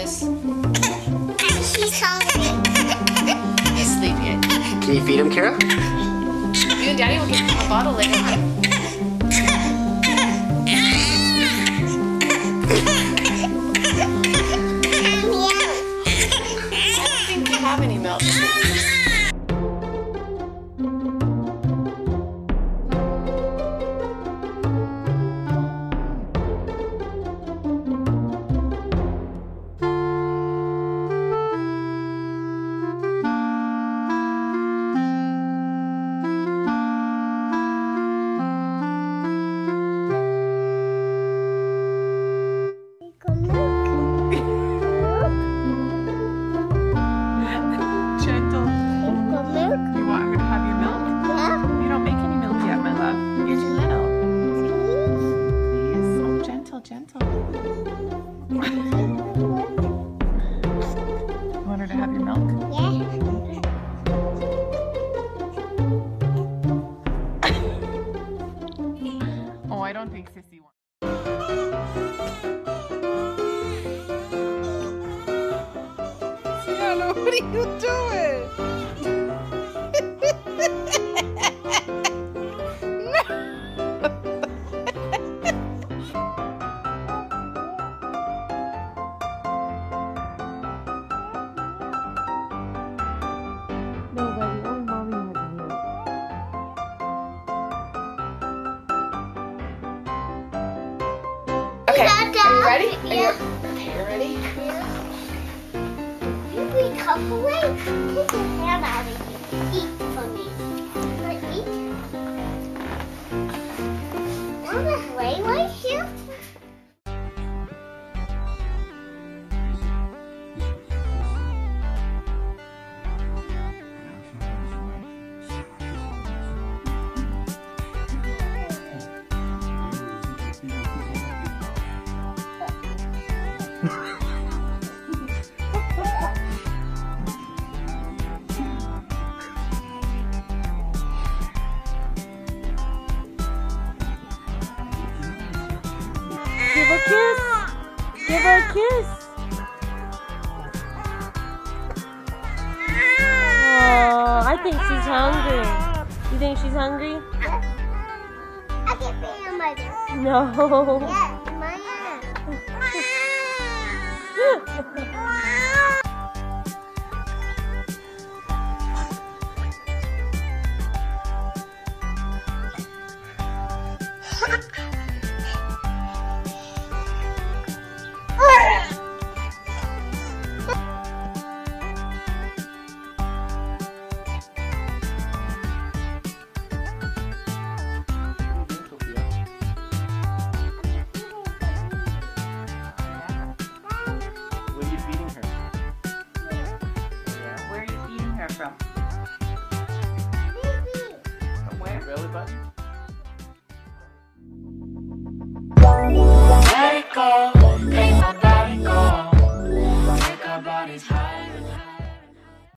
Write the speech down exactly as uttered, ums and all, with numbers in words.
is. She's hungry. He's sleepy. Can you feed him, Kara? You and Daddy will give him a bottle later on. I don't think you have any milk. Gentle. Want her to have your milk? Yeah. Oh, I don't think Sissy wants. Sienna, what are you doing? Okay, are you ready? Are Yeah. you, okay, you ready? Yeah. You be couple away. Take your hand out of here. Eat for me. Wanna eat? Wanna play with you? Give her a kiss. Give her a kiss. Oh, I think she's hungry. You think she's hungry? I can be your mother. No. Yes, mine. From? From where? Belly button?